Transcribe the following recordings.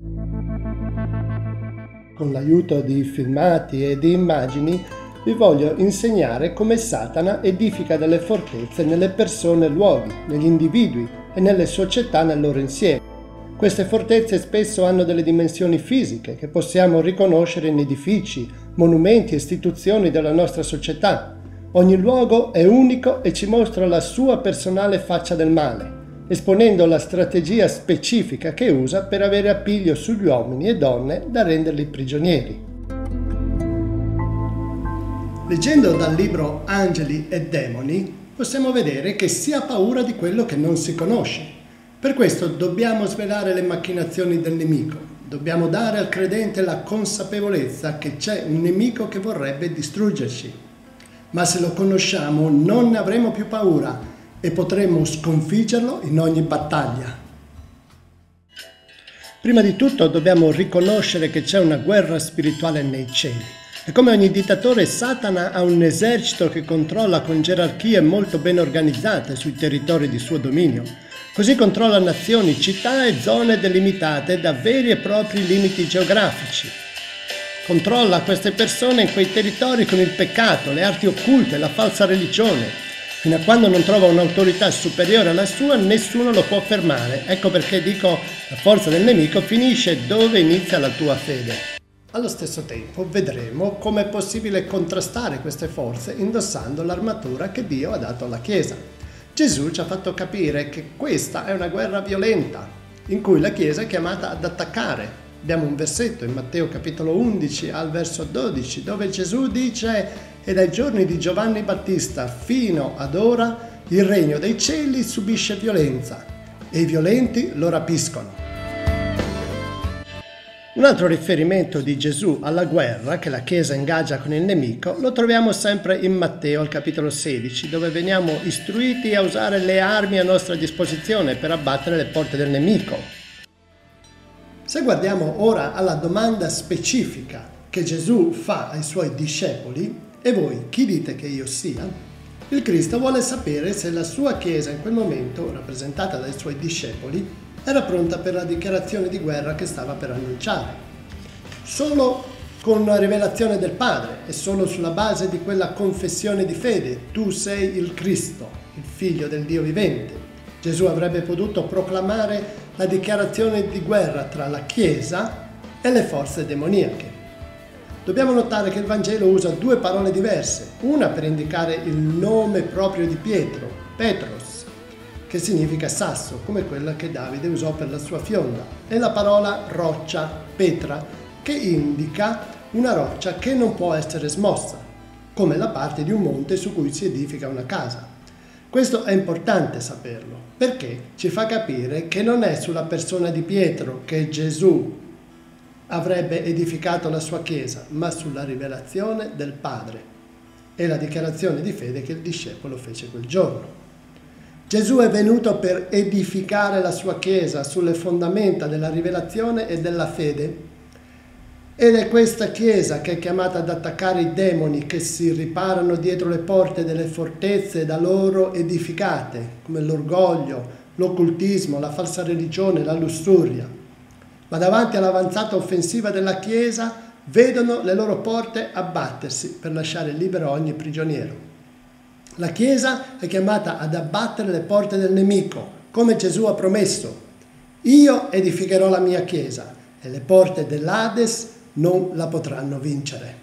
Con l'aiuto di filmati e di immagini vi voglio insegnare come Satana edifica delle fortezze nelle persone e luoghi, negli individui e nelle società nel loro insieme. Queste fortezze spesso hanno delle dimensioni fisiche che possiamo riconoscere in edifici, monumenti e istituzioni della nostra società. Ogni luogo è unico e ci mostra la sua personale faccia del male, esponendo la strategia specifica che usa per avere appiglio sugli uomini e donne da renderli prigionieri. Leggendo dal libro Angeli e Demoni, possiamo vedere che si ha paura di quello che non si conosce. Per questo dobbiamo svelare le macchinazioni del nemico. Dobbiamo dare al credente la consapevolezza che c'è un nemico che vorrebbe distruggerci. Ma se lo conosciamo non ne avremo più paura e potremo sconfiggerlo in ogni battaglia. Prima di tutto dobbiamo riconoscere che c'è una guerra spirituale nei cieli. E come ogni dittatore, Satana ha un esercito che controlla con gerarchie molto ben organizzate sui territori di suo dominio. Così controlla nazioni, città e zone delimitate da veri e propri limiti geografici. Controlla queste persone in quei territori con il peccato, le arti occulte, la falsa religione. Fino a quando non trova un'autorità superiore alla sua, nessuno lo può fermare. Ecco perché dico, la forza del nemico finisce dove inizia la tua fede. Allo stesso tempo vedremo come è possibile contrastare queste forze indossando l'armatura che Dio ha dato alla Chiesa. Gesù ci ha fatto capire che questa è una guerra violenta, in cui la Chiesa è chiamata ad attaccare. Abbiamo un versetto in Matteo capitolo 11 al verso 12 dove Gesù dice: «E dai giorni di Giovanni Battista fino ad ora il regno dei cieli subisce violenza e i violenti lo rapiscono». Un altro riferimento di Gesù alla guerra che la Chiesa ingaggia con il nemico lo troviamo sempre in Matteo al capitolo 16, dove veniamo istruiti a usare le armi a nostra disposizione per abbattere le porte del nemico. Se guardiamo ora alla domanda specifica che Gesù fa ai suoi discepoli: «E voi chi dite che io sia?», il Cristo vuole sapere se la sua Chiesa in quel momento, rappresentata dai suoi discepoli, era pronta per la dichiarazione di guerra che stava per annunciare. Solo con la rivelazione del Padre e solo sulla base di quella confessione di fede: «Tu sei il Cristo, il Figlio del Dio vivente», Gesù avrebbe potuto proclamare la dichiarazione di guerra tra la Chiesa e le forze demoniache. Dobbiamo notare che il Vangelo usa due parole diverse, una per indicare il nome proprio di Pietro, Petros, che significa sasso, come quella che Davide usò per la sua fionda, e la parola roccia, Petra, che indica una roccia che non può essere smossa, come la parte di un monte su cui si edifica una casa. Questo è importante saperlo, perché ci fa capire che non è sulla persona di Pietro che Gesù avrebbe edificato la sua Chiesa, ma sulla rivelazione del Padre e la dichiarazione di fede che il discepolo fece quel giorno. Gesù è venuto per edificare la sua Chiesa sulle fondamenta della rivelazione e della fede, ed è questa Chiesa che è chiamata ad attaccare i demoni che si riparano dietro le porte delle fortezze da loro edificate, come l'orgoglio, l'occultismo, la falsa religione, la lussuria. Ma davanti all'avanzata offensiva della Chiesa vedono le loro porte abbattersi per lasciare libero ogni prigioniero. La Chiesa è chiamata ad abbattere le porte del nemico, come Gesù ha promesso: «Io edificherò la mia Chiesa e le porte dell'Ades non la potranno vincere».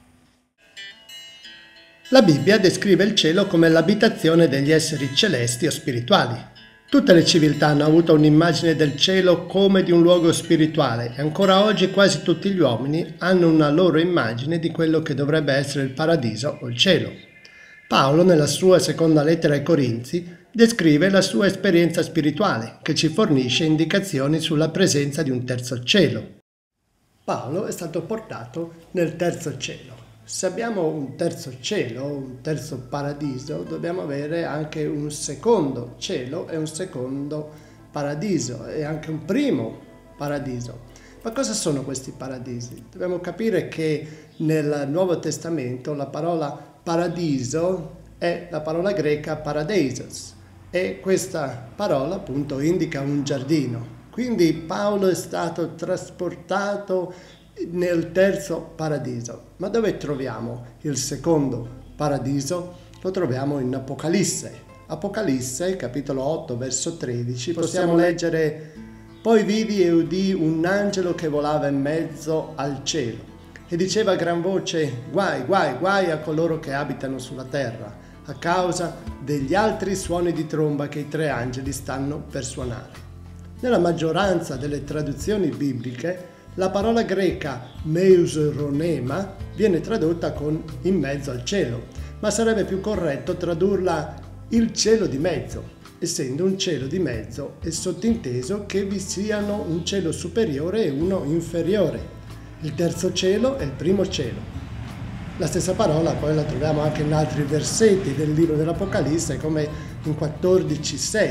La Bibbia descrive il cielo come l'abitazione degli esseri celesti o spirituali. Tutte le civiltà hanno avuto un'immagine del cielo come di un luogo spirituale e ancora oggi quasi tutti gli uomini hanno una loro immagine di quello che dovrebbe essere il paradiso o il cielo. Paolo, nella sua seconda lettera ai Corinzi, descrive la sua esperienza spirituale, che ci fornisce indicazioni sulla presenza di un terzo cielo. Paolo è stato portato nel terzo cielo. Se abbiamo un terzo cielo, un terzo paradiso, dobbiamo avere anche un secondo cielo e un secondo paradiso e anche un primo paradiso. Ma cosa sono questi paradisi? Dobbiamo capire che nel Nuovo Testamento la parola paradiso è la parola greca paradeisos e questa parola appunto indica un giardino. Quindi Paolo è stato trasportato nel terzo paradiso. Ma dove troviamo il secondo paradiso? Lo troviamo in Apocalisse. Apocalisse, capitolo 8, verso 13, possiamo leggere: «Poi vidi e udì un angelo che volava in mezzo al cielo e diceva a gran voce: guai, guai, guai a coloro che abitano sulla terra, a causa degli altri suoni di tromba che i tre angeli stanno per suonare». Nella maggioranza delle traduzioni bibliche la parola greca meusronema viene tradotta con in mezzo al cielo, ma sarebbe più corretto tradurla il cielo di mezzo, essendo un cielo di mezzo è sottinteso che vi siano un cielo superiore e uno inferiore. Il terzo cielo è il primo cielo. La stessa parola poi la troviamo anche in altri versetti del libro dell'Apocalisse, come in 14,6.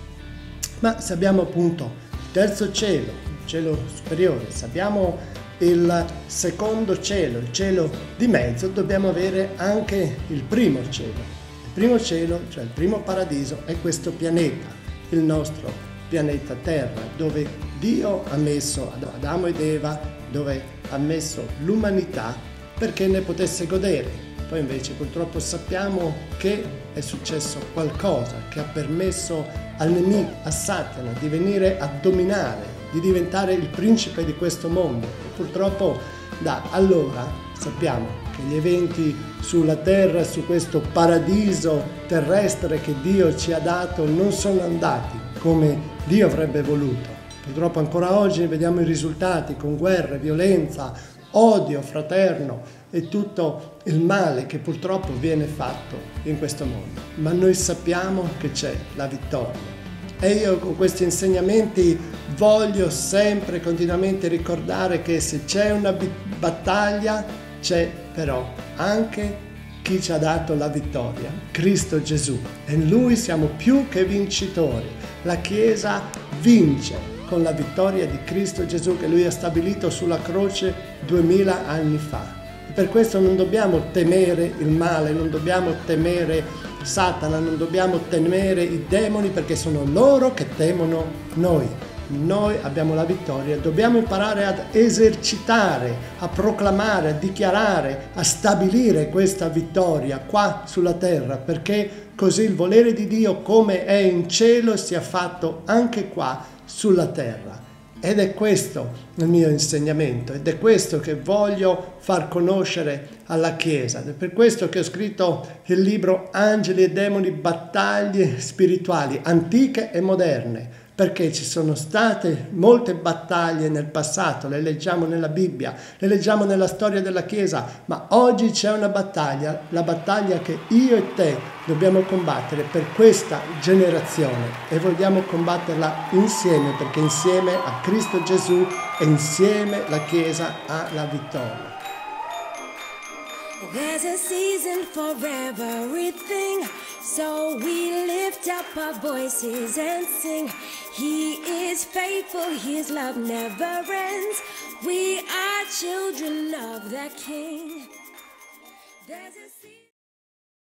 Ma se abbiamo appunto il terzo cielo, il cielo superiore, se abbiamo il secondo cielo, il cielo di mezzo, dobbiamo avere anche il primo cielo. Il primo cielo, cioè il primo paradiso, è questo pianeta, il nostro pianeta Terra, dove Dio ha messo Adamo ed Eva, dove ha messo l'umanità perché ne potesse godere. Poi invece purtroppo sappiamo che è successo qualcosa che ha permesso al nemico, a Satana, di venire a dominare, di diventare il principe di questo mondo. E purtroppo da allora sappiamo che gli eventi sulla terra, su questo paradiso terrestre che Dio ci ha dato, non sono andati come Dio avrebbe voluto. Purtroppo ancora oggi vediamo i risultati con guerre, violenza, odio fraterno e tutto il male che purtroppo viene fatto in questo mondo. Ma noi sappiamo che c'è la vittoria. E io con questi insegnamenti voglio sempre continuamente ricordare che se c'è una battaglia, c'è però anche chi ci ha dato la vittoria, Cristo Gesù. E in Lui siamo più che vincitori. La Chiesa vince con la vittoria di Cristo Gesù che Lui ha stabilito sulla croce 2000 anni fa. E per questo non dobbiamo temere il male, non dobbiamo temere Satana, non dobbiamo temere i demoni, perché sono loro che temono noi. Noi abbiamo la vittoria, dobbiamo imparare ad esercitare, a proclamare, a dichiarare, a stabilire questa vittoria qua sulla terra, perché così il volere di Dio, come è in cielo, sia fatto anche qua sulla terra. Ed è questo il mio insegnamento, ed è questo che voglio far conoscere alla Chiesa. Ed è per questo che ho scritto il libro Angeli e Demoni, battaglie spirituali, antiche e moderne, perché ci sono state molte battaglie nel passato, le leggiamo nella Bibbia, le leggiamo nella storia della Chiesa, ma oggi c'è una battaglia, la battaglia che io e te dobbiamo combattere per questa generazione, e vogliamo combatterla insieme, perché insieme a Cristo Gesù e insieme la Chiesa ha la vittoria. There's a season for everything, so we lift up our voices and sing. He is faithful, His love never ends. We are children of the King. There's a